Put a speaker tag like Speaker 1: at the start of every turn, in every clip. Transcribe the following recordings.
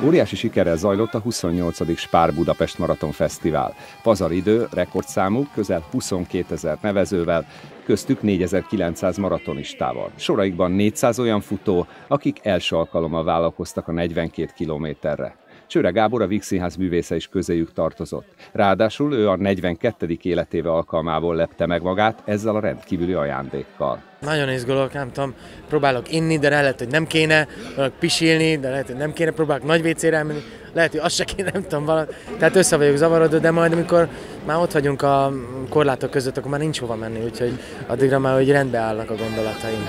Speaker 1: Óriási sikerrel zajlott a 28. Spár Budapest Maraton Fesztivál. Pazaridő, rekordszámú, közel 22 000 nevezővel, köztük 4900 maratonistával. Soraikban 400 olyan futó, akik első alkalommal vállalkoztak a 42 kilométerre. Csőre Gábor, a Víg Színház művésze is közéjük tartozott. Ráadásul ő a 42. életéve alkalmából lepte meg magát ezzel a rendkívüli ajándékkal.
Speaker 2: Nagyon izgulok, nem tudom, próbálok inni, de lehet, hogy nem kéne, próbálok pisilni, de lehet, hogy nem kéne, próbálok nagy WC-re elmenni, lehet, hogy azt se kéne, nem tudom, valami. Tehát össze vagyok zavarodva, de majd amikor már ott vagyunk a korlátok között, akkor már nincs hova menni, úgyhogy addigra már hogy rendbe állnak a gondolataim.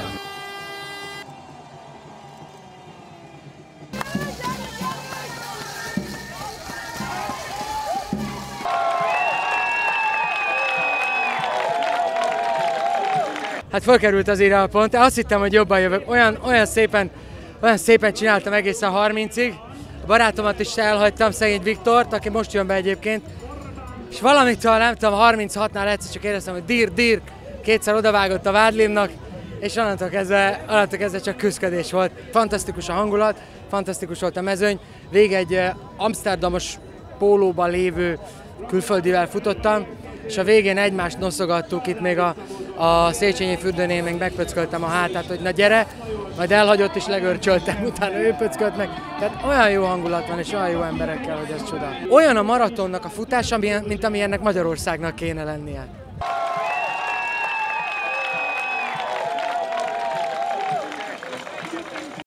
Speaker 2: Hát fölkerült az pont. Azt hittem, hogy jobban jövök. Olyan szépen csináltam egészen 30-ig. A barátomat is elhagytam, szegény Viktort, aki most jön be egyébként. És valamitől, nem tudom, 36-nál egyszer csak éreztem, hogy dír, kétszer odavágott a vádlimnak, és onnantól kezdve csak küszködés volt. Fantasztikus a hangulat, fantasztikus volt a mezőny. Végig egy amszterdamos pólóban lévő külföldivel futottam, és a végén egymást noszogattuk, itt még a Széchenyi fürdőnél még megpöcköltem a hátát, hogy na gyere, majd elhagyott és legörcsöltem, utána ő pöckölt meg. Tehát olyan jó hangulat van és olyan jó emberekkel, hogy ez csoda. Olyan a maratonnak a futása, mint amilyennek Magyarországnak kéne lennie.